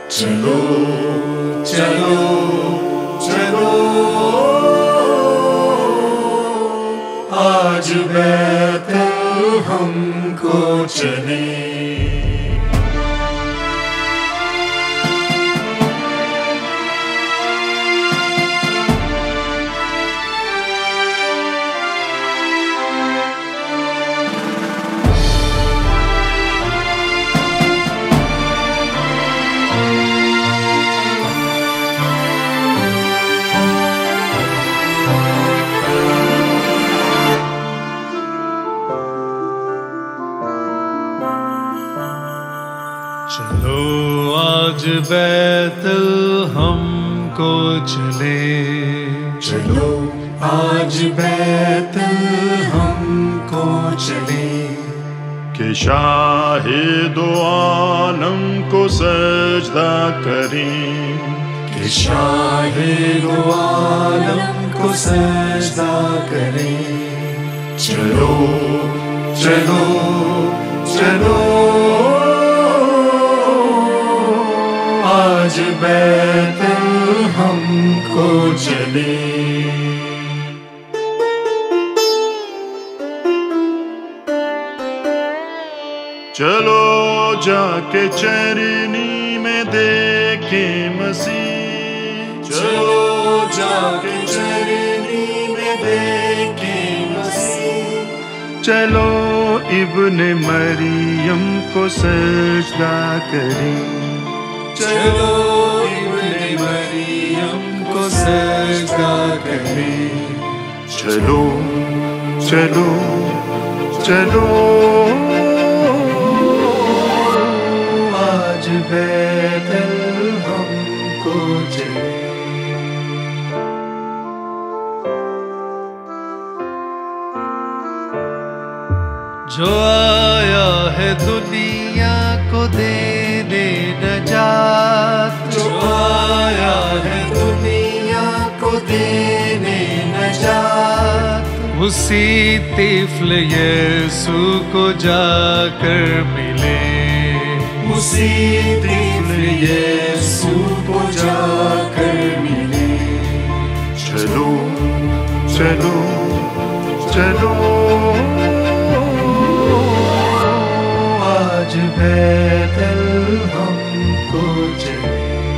चलो चलो चलो आज बैतुल हमको चले। चलो आज बैतुल हमको चले। चलो आज बैतुल हमको चले। कि शाहे दो आलम को सजदा करें। कि शाहे दो आलम को सजदा करें। चलो चलो चलो आज बैतुल हमको चले। चलो जाके चरनी में देखे मसीह। चलो जाके चरनी में देखे मसीह। चलो इब्ने मरियम को सजदा करें। चलो इब्ने मरियम को सजदा करें। चलो चलो चलो आज बैतुल हमको चले। जो आया है दुनिया को देने नजात। जो आया है दुनिया को देने नजात। उसी तिफ्ल यीशु को जाकर मिले। उसी तिफ्ल यीशु को जाकर मिले। चलो चलो चलो आज बैतुल हमको चले।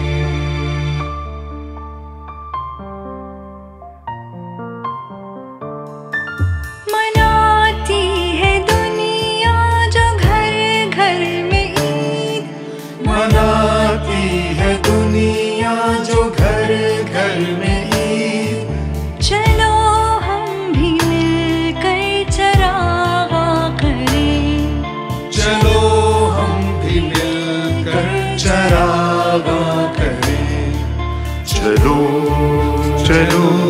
मनाती है दुनिया जो घर घर में ईद। मनाती है दुनिया जो घर घर में ईद। चलो हम भी मिलकर चरागा करें। चलो हम भी मिलकर चरागा करें। चलो चलो